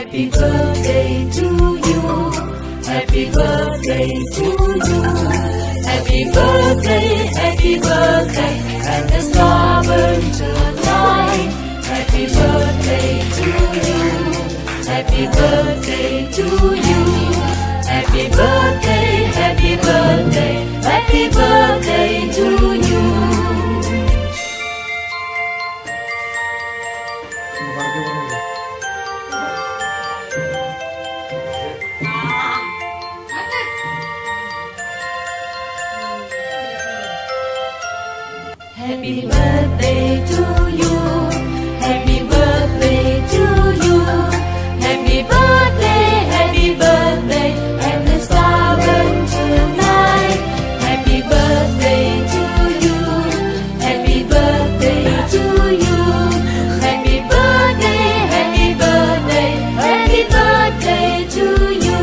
Happy birthday to you. Happy birthday to you. Happy birthday, and the star burns tonight. Happy birthday to you. Happy birthday to you. Happy birthday, happy birthday, happy birthday to you. Happy birthday to you. Happy birthday to you. Happy birthday, and the star burns tonight. Happy birthday to you. Happy birthday to you. Happy birthday, happy birthday, happy birthday to you.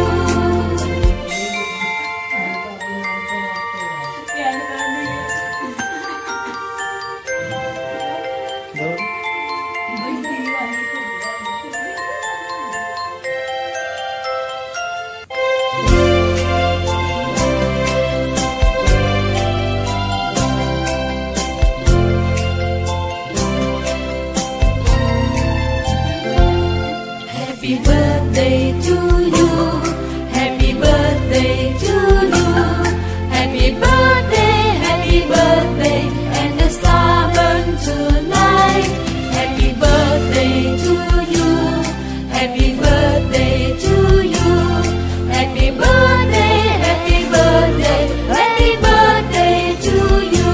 Happy birthday to you. Happy birthday to you. Happy birthday, and the star burns tonight. Happy birthday to you. Happy birthday to you. Happy birthday, happy birthday, happy birthday to you.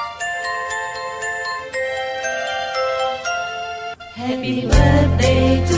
Happy birthday to